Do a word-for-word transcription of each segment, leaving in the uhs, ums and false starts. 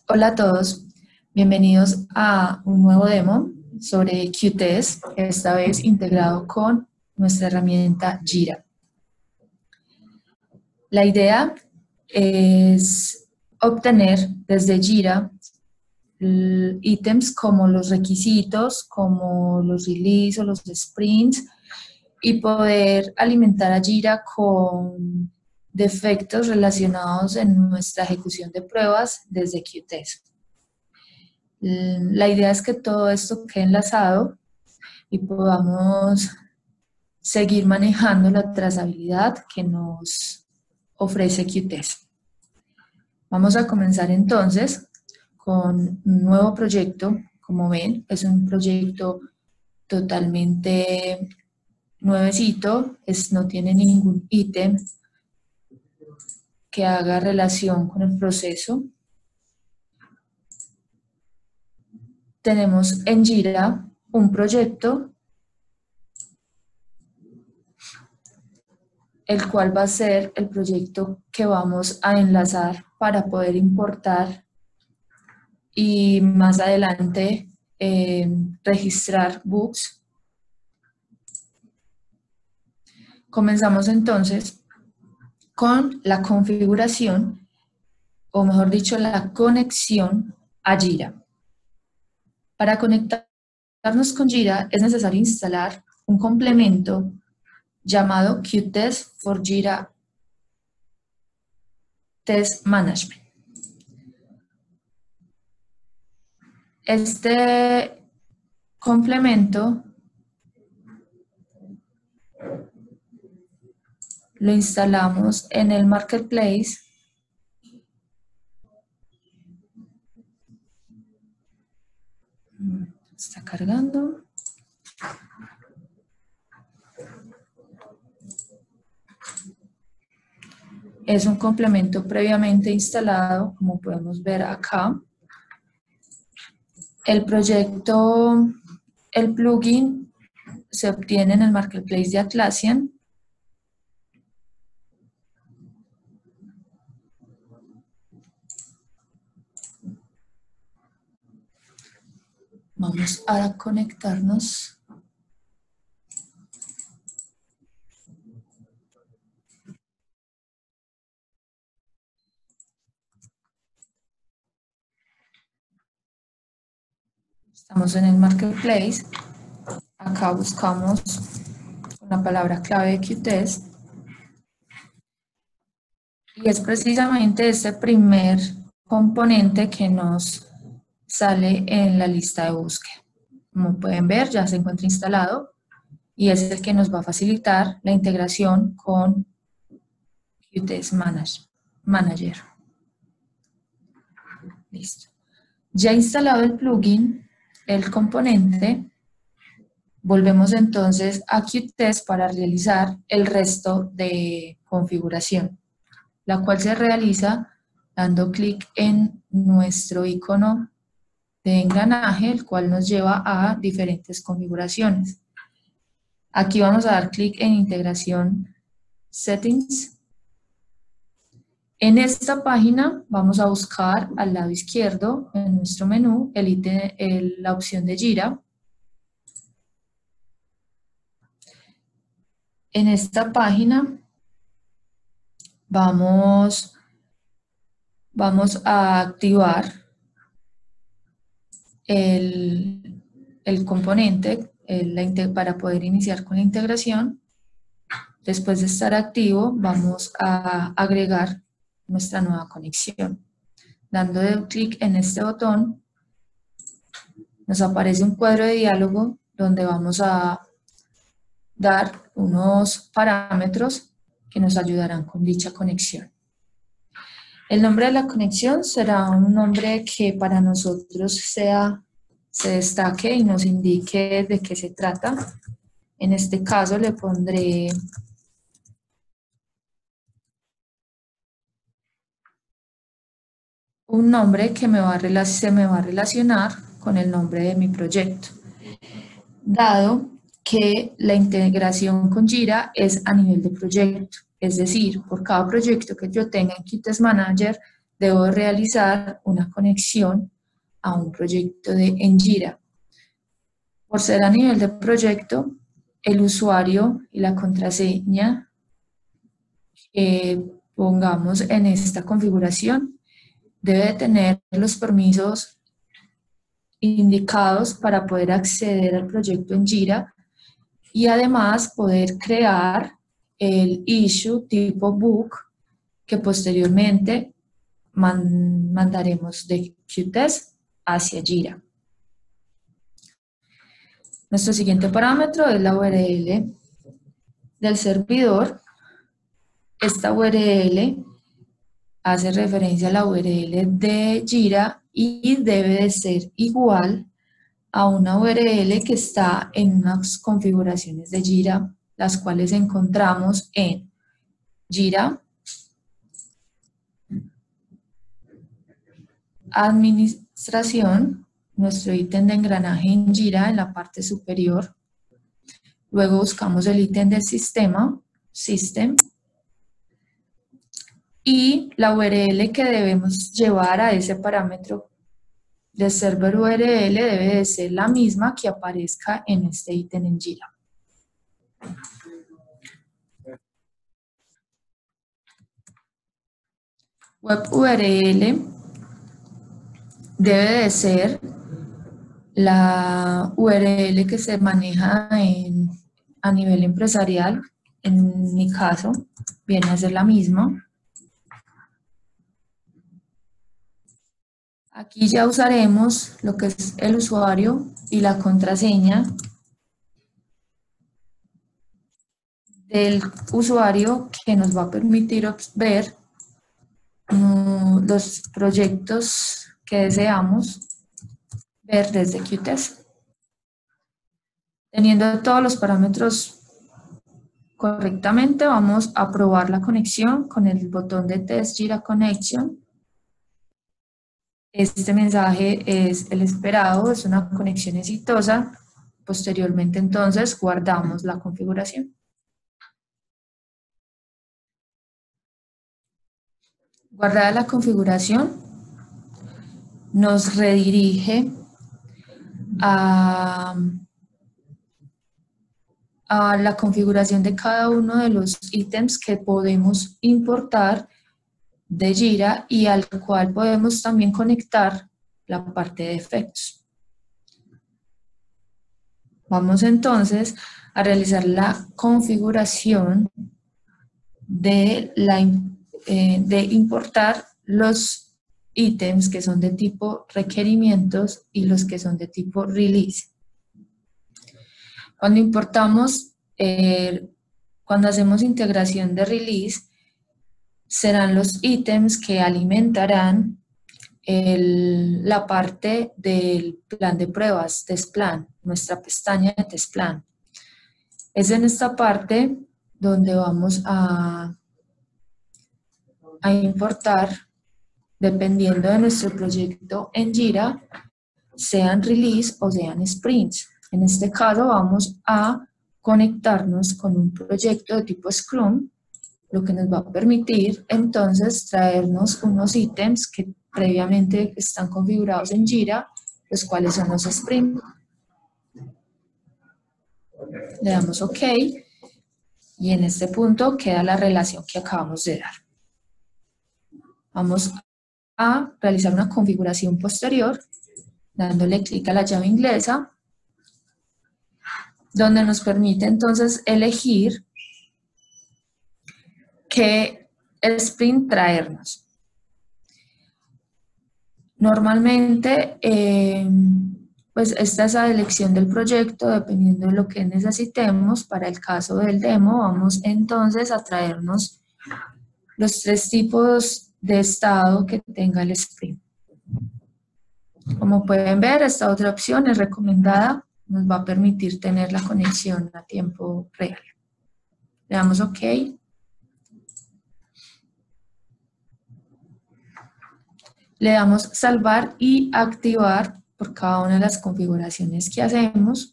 Hola a todos, bienvenidos a un nuevo demo sobre Qtest, esta vez integrado con nuestra herramienta Jira. La idea es obtener desde Jira ítems como los requisitos, como los release o los sprints, y poder alimentar a Jira con defectos relacionados en nuestra ejecución de pruebas desde Qtest. La idea es que todo esto quede enlazado y podamos seguir manejando la trazabilidad que nos ofrece Qtest. Vamos a comenzar entonces con un nuevo proyecto. Como ven, es un proyecto totalmente nuevecito, es, no tiene ningún ítem que haga relación con el proceso. Tenemos en Jira un proyecto, el cual va a ser el proyecto que vamos a enlazar para poder importar y más adelante eh, registrar bugs. Comenzamos entonces con la configuración, o mejor dicho, la conexión a Jira. Para conectarnos con Jira es necesario instalar un complemento llamado Qtest for Jira Test Management. Este complemento lo instalamos en el Marketplace está cargando. Es un complemento previamente instalado, como podemos ver acá. El proyecto, el plugin se obtiene en el Marketplace de Atlassian. Vamos a conectarnos. Estamos en el Marketplace. Acá buscamos una palabra clave de Qtest. Y es precisamente este primer componente que nos sale en la lista de búsqueda. Como pueden ver, ya se encuentra instalado y es el que nos va a facilitar la integración con Qtest Manager. Listo. Ya instalado el plugin, el componente, volvemos entonces a Qtest para realizar el resto de configuración, la cual se realiza dando clic en nuestro icono de engranaje, el cual nos lleva a diferentes configuraciones. Aquí vamos a dar clic en Integración Settings. En esta página vamos a buscar al lado izquierdo, en nuestro menú, el ítem, el, la opción de Jira. En esta página vamos, vamos a activar el, el componente el, para poder iniciar con la integración. Después de estar activo, vamos a agregar nuestra nueva conexión. Dando clic en este botón, nos aparece un cuadro de diálogo donde vamos a dar unos parámetros que nos ayudarán con dicha conexión. El nombre de la conexión será un nombre que para nosotros sea, se destaque y nos indique de qué se trata. En este caso le pondré un nombre que me va a, se me va a relacionar con el nombre de mi proyecto, dado que la integración con Jira es a nivel de proyecto, es decir, por cada proyecto que yo tenga en Qtest Manager, debo realizar una conexión a un proyecto de, en Jira. Por ser a nivel de proyecto, el usuario y la contraseña que pongamos en esta configuración debe tener los permisos indicados para poder acceder al proyecto en Jira y además poder crear el issue tipo book que posteriormente man, mandaremos de Qtest hacia Jira. Nuestro siguiente parámetro es la U R L del servidor. Esta U R L hace referencia a la U R L de Jira y debe de ser igual a una U R L que está en unas configuraciones de Jira, las cuales encontramos en Jira, Administración, nuestro ítem de engranaje en Jira en la parte superior. Luego buscamos el ítem del sistema, System, y la U R L que debemos llevar a ese parámetro de server U R L debe de ser la misma que aparezca en este ítem en Jira. Web U R L debe de ser la U R L que se maneja en, a nivel empresarial. En mi caso, viene a ser la misma. Aquí ya usaremos lo que es el usuario y la contraseña del usuario que nos va a permitir ver um, los proyectos que deseamos ver desde Qtest. Teniendo todos los parámetros correctamente, vamos a probar la conexión con el botón de Test Jira Connection. Este mensaje es el esperado, es una conexión exitosa. Posteriormente, entonces, guardamos la configuración. Guardada la configuración, nos redirige a, a la configuración de cada uno de los ítems que podemos importar de Jira y al cual podemos también conectar la parte de efectos. Vamos entonces a realizar la configuración de, la, eh, de importar los ítems que son de tipo requerimientos y los que son de tipo release. Cuando importamos, eh, cuando hacemos integración de release, serán los ítems que alimentarán el, la parte del plan de pruebas, test plan, nuestra pestaña de test plan. Es en esta parte donde vamos a, a importar, dependiendo de nuestro proyecto en Jira, sean release o sean sprints. En este caso vamos a conectarnos con un proyecto de tipo Scrum, lo que nos va a permitir entonces traernos unos ítems que previamente están configurados en Jira, los cuales son los sprints. Le damos OK y en este punto queda la relación que acabamos de dar. Vamos a realizar una configuración posterior dándole clic a la llave inglesa, donde nos permite entonces elegir qué sprint traernos. Normalmente, eh, pues esta es la elección del proyecto, dependiendo de lo que necesitemos. Para el caso del demo, vamos entonces a traernos los tres tipos de estado que tenga el sprint. Como pueden ver, esta otra opción es recomendada, nos va a permitir tener la conexión a tiempo real. Le damos OK. Le damos salvar y activar por cada una de las configuraciones que hacemos.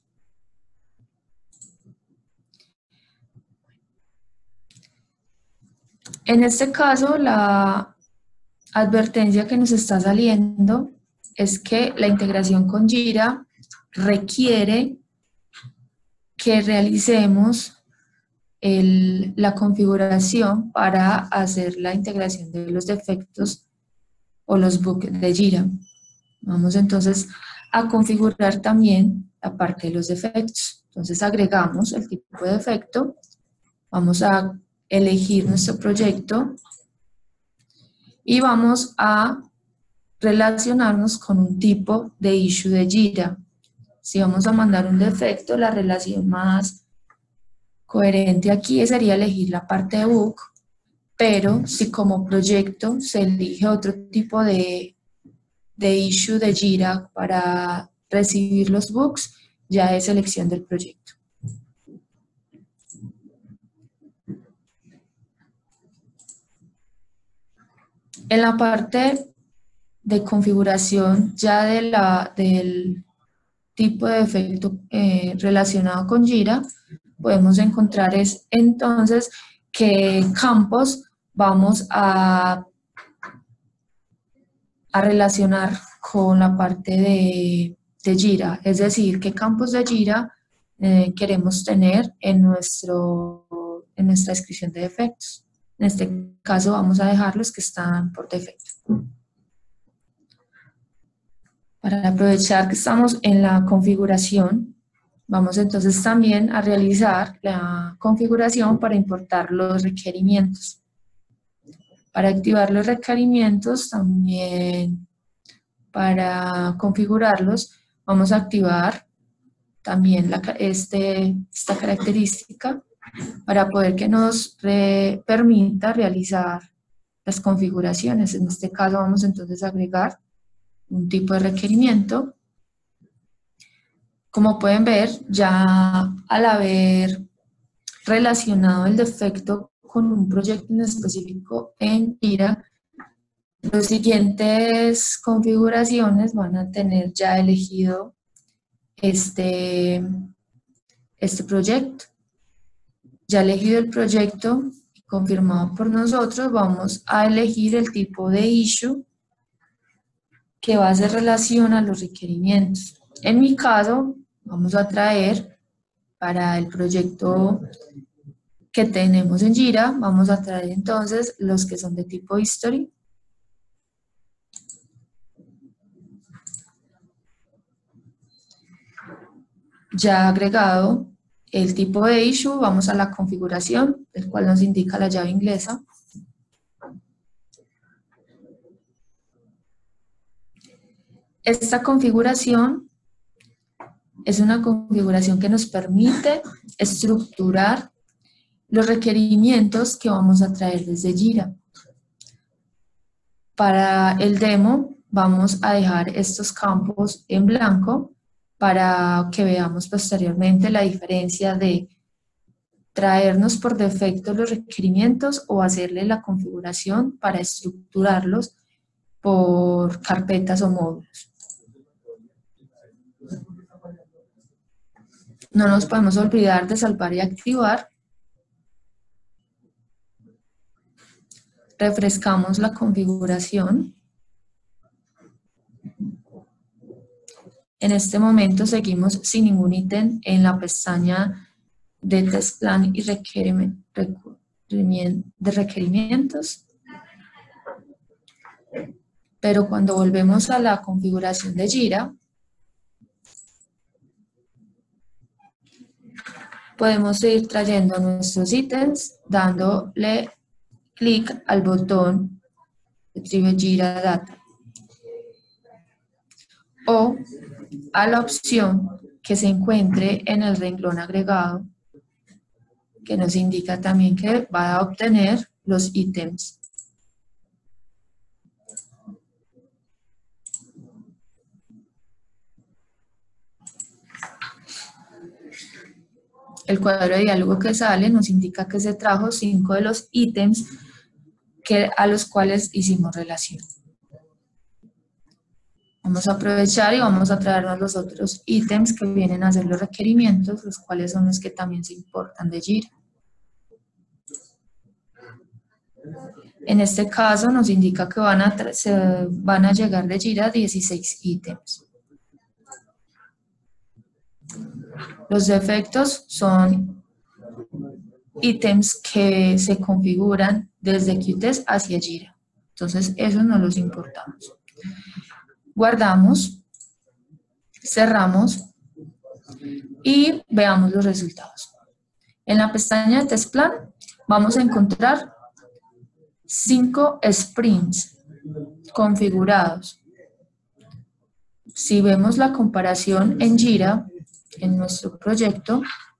En este caso, la advertencia que nos está saliendo es que la integración con Jira requiere que realicemos el, la configuración para hacer la integración de los defectos o los bugs de Jira. Vamos entonces a configurar también la parte de los defectos. Entonces agregamos el tipo de defecto, vamos a elegir nuestro proyecto y vamos a relacionarnos con un tipo de issue de Jira. Si vamos a mandar un defecto, la relación más coherente aquí sería elegir la parte de bug, pero si como proyecto se elige otro tipo de, de issue de Jira para recibir los bugs, ya es elección del proyecto. En la parte de configuración ya de la, del tipo de defecto eh, relacionado con Jira, podemos encontrar es entonces qué campos vamos a, a relacionar con la parte de, de Jira, es decir, qué campos de Jira eh, queremos tener en, nuestro, en nuestra descripción de defectos. En este caso vamos a dejar los que están por defecto. Para aprovechar que estamos en la configuración, vamos entonces también a realizar la configuración para importar los requerimientos. Para activar los requerimientos, también para configurarlos, vamos a activar también la, este, esta característica para poder que nos re, permita realizar las configuraciones. En este caso vamos entonces a agregar un tipo de requerimiento. Como pueden ver, ya al haber relacionado el defecto con un proyecto en específico en Jira, las siguientes configuraciones van a tener ya elegido este, este proyecto. Ya elegido el proyecto, confirmado por nosotros, vamos a elegir el tipo de issue que va a hacer relación a los requerimientos. En mi caso, vamos a traer para el proyecto que tenemos en Jira, vamos a traer entonces los que son de tipo history. Ya agregado el tipo de issue, vamos a la configuración, el cual nos indica la llave inglesa. Esta configuración es una configuración que nos permite estructurar los requerimientos que vamos a traer desde Jira. Para el demo vamos a dejar estos campos en blanco para que veamos posteriormente la diferencia de traernos por defecto los requerimientos o hacerle la configuración para estructurarlos por carpetas o módulos. No nos podemos olvidar de salvar y activar. Refrescamos la configuración. En este momento seguimos sin ningún ítem en la pestaña de Test Plan y de requerimientos. Pero cuando volvemos a la configuración de Jira, podemos seguir trayendo nuestros ítems, dándole clic al botón Retrieve Jira Data o a la opción que se encuentre en el renglón agregado, que nos indica también que va a obtener los ítems. El cuadro de diálogo que sale nos indica que se trajo cinco de los ítems que, a los cuales hicimos relación. Vamos a aprovechar y vamos a traernos los otros ítems que vienen a ser los requerimientos, los cuales son los que también se importan de Jira. En este caso nos indica que van a, se van a llegar de Jira dieciséis ítems. Los defectos son ítems que se configuran desde Qtest hacia Jira. Entonces, esos no los importamos. Guardamos, cerramos y veamos los resultados. En la pestaña de Test Plan vamos a encontrar cinco sprints configurados. Si vemos la comparación en Jira, en nuestro proyecto,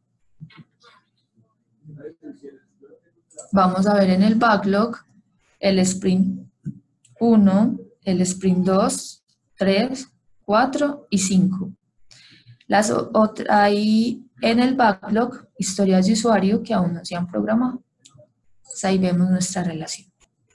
vamos a ver en el backlog el sprint uno, el sprint dos, tres, cuatro y cinco. Las otras, hay en el backlog historias de usuario que aún no se han programado. Entonces ahí vemos nuestra relación.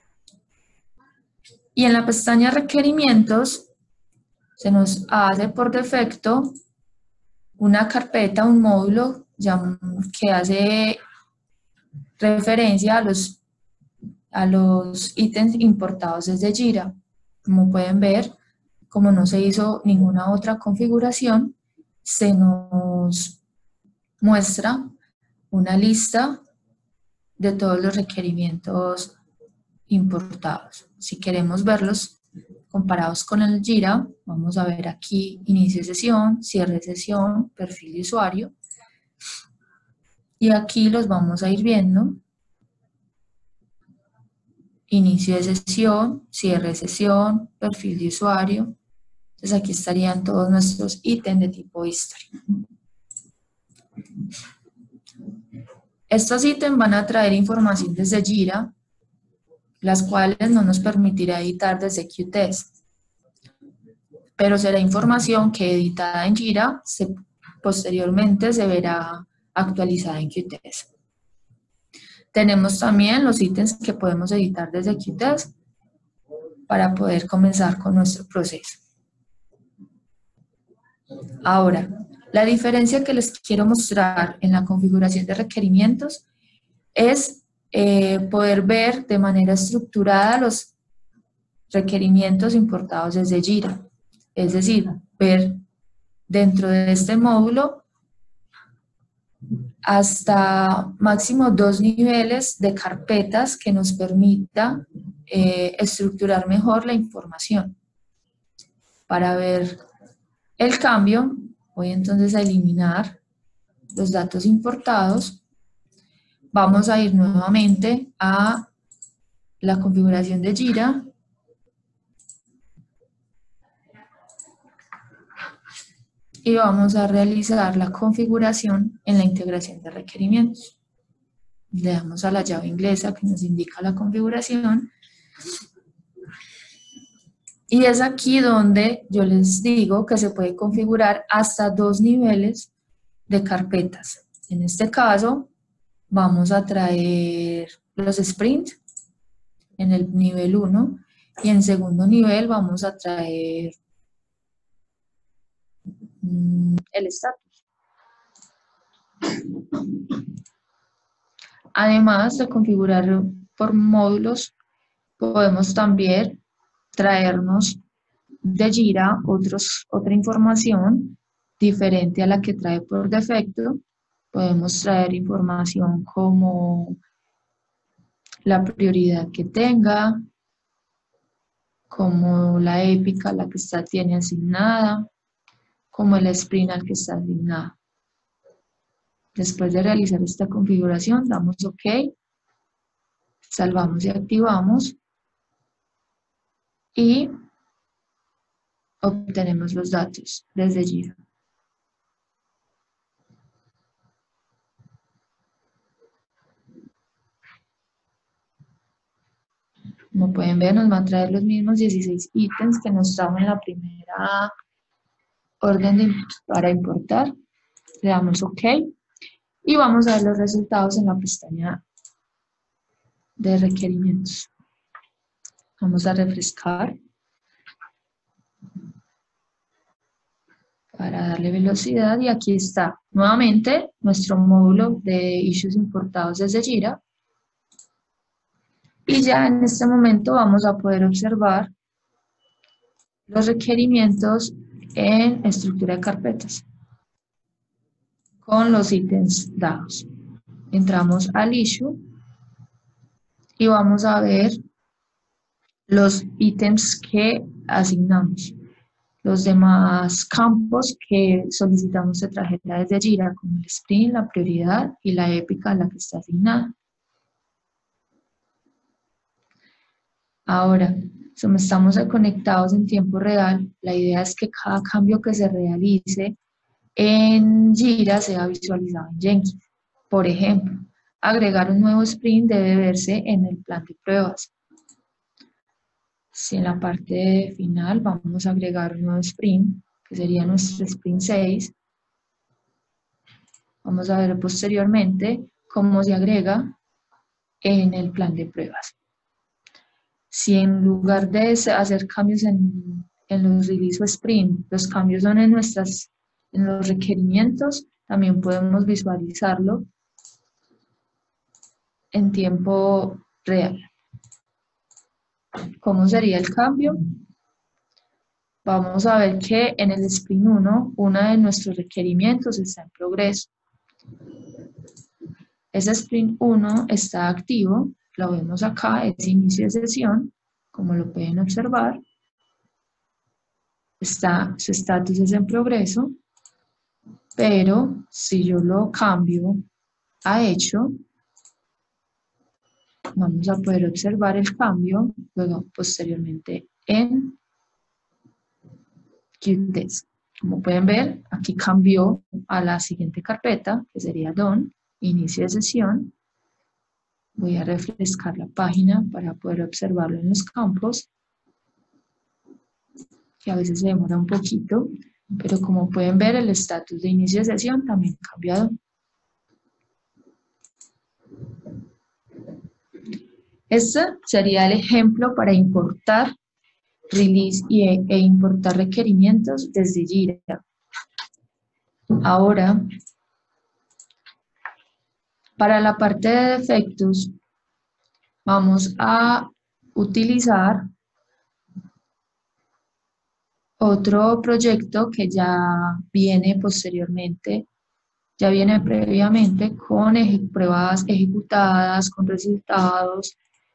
Y en la pestaña requerimientos se nos hace por defecto una carpeta, un módulo que hace referencia a los, a los ítems importados desde Jira. Como pueden ver, como no se hizo ninguna otra configuración, se nos muestra una lista de todos los requerimientos importados. Si queremos verlos comparados con el Jira, vamos a ver aquí inicio de sesión, cierre de sesión, perfil de usuario. Y aquí los vamos a ir viendo. Inicio de sesión, cierre de sesión, perfil de usuario. Entonces aquí estarían todos nuestros ítems de tipo history. Estos ítems van a traer información desde Jira, las cuales no nos permitirá editar desde Qtest. Pero será información que editada en Jira, se, posteriormente se verá actualizada en Qtest. Tenemos también los ítems que podemos editar desde Qtest para poder comenzar con nuestro proceso. Ahora, la diferencia que les quiero mostrar en la configuración de requerimientos es eh, poder ver de manera estructurada los requerimientos importados desde Jira. Es decir, ver dentro de este módulo hasta máximo dos niveles de carpetas que nos permita eh, estructurar mejor la información. Para ver el cambio, voy entonces a eliminar los datos importados. Vamos a ir nuevamente a la configuración de Jira. Y vamos a realizar la configuración en la integración de requerimientos. Le damos a la llave inglesa que nos indica la configuración. Y es aquí donde yo les digo que se puede configurar hasta dos niveles de carpetas. En este caso, vamos a traer los sprints en el nivel uno y en segundo nivel vamos a traer el estatus. Además de configurar por módulos, podemos también traernos de Jira otros, otra información diferente a la que trae por defecto. Podemos traer información como la prioridad que tenga, como la épica a la que está, tiene asignada, como el sprint al que está asignado. Después de realizar esta configuración, damos OK, salvamos y activamos y obtenemos los datos desde Jira. Como pueden ver, nos va a traer los mismos dieciséis ítems que nos trajo en la primera orden de, para importar. Le damos OK y vamos a ver los resultados en la pestaña de requerimientos. Vamos a refrescar para darle velocidad y aquí está nuevamente nuestro módulo de issues importados desde Jira. Y ya en este momento vamos a poder observar los requerimientos en estructura de carpetas con los ítems dados. Entramos al issue y vamos a ver los ítems que asignamos. Los demás campos que solicitamos de tarjeta desde Jira, como el sprint, la prioridad y la épica a la que está asignada. Ahora, como estamos conectados en tiempo real, la idea es que cada cambio que se realice en Jira sea visualizado en Jenkins. Por ejemplo, agregar un nuevo sprint debe verse en el plan de pruebas. Si en la parte final vamos a agregar un nuevo sprint, que sería nuestro sprint seis, vamos a ver posteriormente cómo se agrega en el plan de pruebas. Si en lugar de hacer cambios en, en los release o sprint, los cambios son en, nuestras, en los requerimientos, también podemos visualizarlo en tiempo real. ¿Cómo sería el cambio? Vamos a ver que en el sprint uno, uno de nuestros requerimientos está en progreso. Ese sprint uno está activo, lo vemos acá, es inicio de sesión, como lo pueden observar. Está, su estatus es en progreso, pero si yo lo cambio a hecho, vamos a poder observar el cambio luego posteriormente en Qtest. Como pueden ver, aquí cambió a la siguiente carpeta, que sería Done, inicio de sesión. Voy a refrescar la página para poder observarlo en los campos, que a veces se demora un poquito, pero como pueden ver, el estatus de inicio de sesión también ha cambiado. Este sería el ejemplo para importar release y, e importar requerimientos desde Jira. Ahora, para la parte de defectos, vamos a utilizar otro proyecto que ya viene posteriormente, ya viene previamente con eje pruebas ejecutadas, con resultados,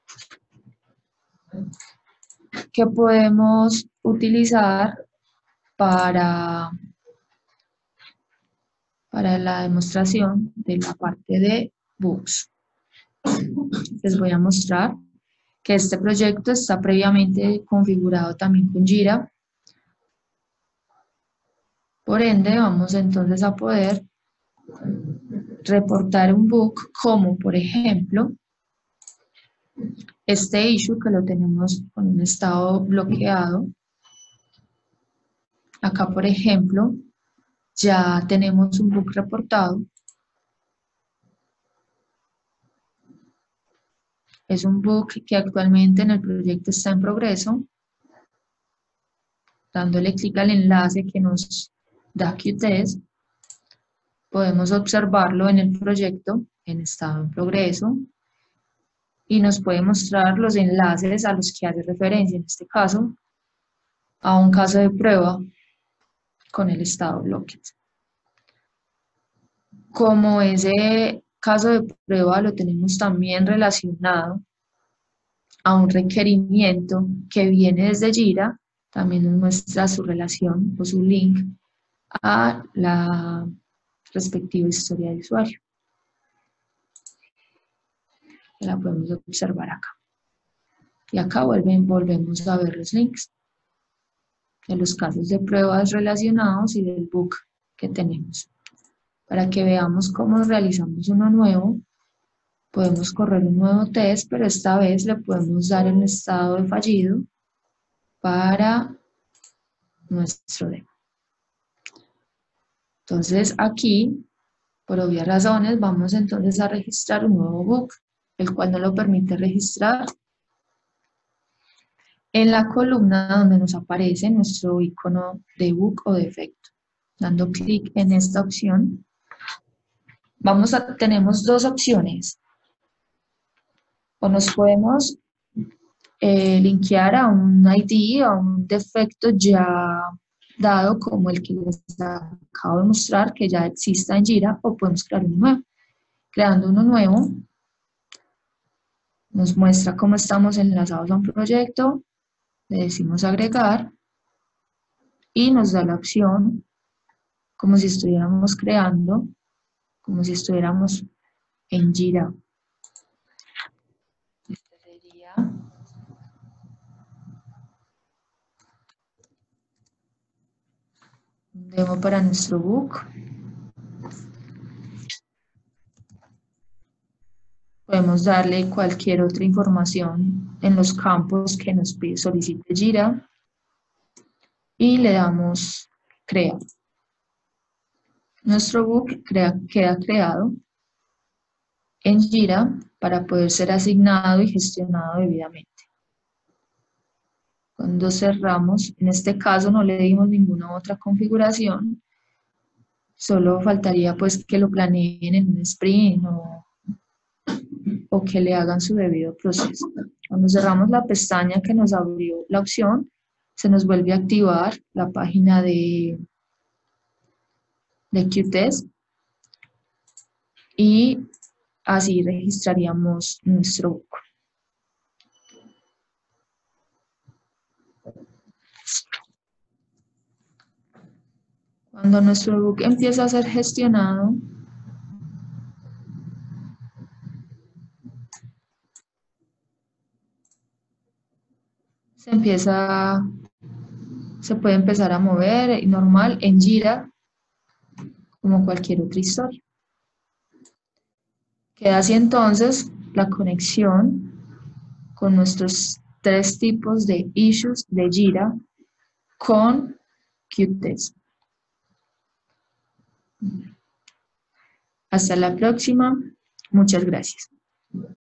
que podemos utilizar para, para la demostración de la parte de bugs. Les voy a mostrar que este proyecto está previamente configurado también con Jira. Por ende, vamos entonces a poder reportar un bug como, por ejemplo, este issue que lo tenemos con un estado bloqueado. Acá, por ejemplo, ya tenemos un bug reportado. Es un bug que actualmente en el proyecto está en progreso. Dándole clic al enlace que nos da Qtest, podemos observarlo en el proyecto en estado en progreso y nos puede mostrar los enlaces a los que hace referencia, en este caso, a un caso de prueba con el estado blocked. Como ese caso de prueba lo tenemos también relacionado a un requerimiento que viene desde Jira, también nos muestra su relación o su link a la respectiva historia de usuario. La podemos observar acá. Y acá vuelven, volvemos a ver los links de los casos de pruebas relacionados y del bug que tenemos. Para que veamos cómo realizamos uno nuevo, podemos correr un nuevo test, pero esta vez le podemos dar el estado de fallido para nuestro demo. Entonces aquí, por obvias razones, vamos entonces a registrar un nuevo bug, el cual nos lo permite registrar en la columna donde nos aparece nuestro icono de bug o defecto. Dando clic en esta opción, vamos a, tenemos dos opciones. O nos podemos eh, linkear a un I D, a un defecto ya dado como el que les acabo de mostrar, que ya exista en Jira, o podemos crear uno nuevo. Creando uno nuevo, nos muestra cómo estamos enlazados a un proyecto, le decimos agregar, y nos da la opción, como si estuviéramos creando, como si estuviéramos en Jira. Este sería un demo para nuestro book. Podemos darle cualquier otra información en los campos que nos pide, solicite Jira, y le damos crea. Nuestro book crea, queda creado en Jira para poder ser asignado y gestionado debidamente. Cuando cerramos, en este caso no le dimos ninguna otra configuración, solo faltaría pues que lo planeen en un sprint o, o que le hagan su debido proceso. Cuando cerramos la pestaña que nos abrió la opción, se nos vuelve a activar la página de, de Qtest y así registraríamos nuestro book. Cuando nuestro book empieza a ser gestionado, se empieza, se puede empezar a mover normal en Jira, como cualquier otra historia. Queda así entonces la conexión con nuestros tres tipos de issues de Jira con Qtest. Hasta la próxima. Muchas gracias.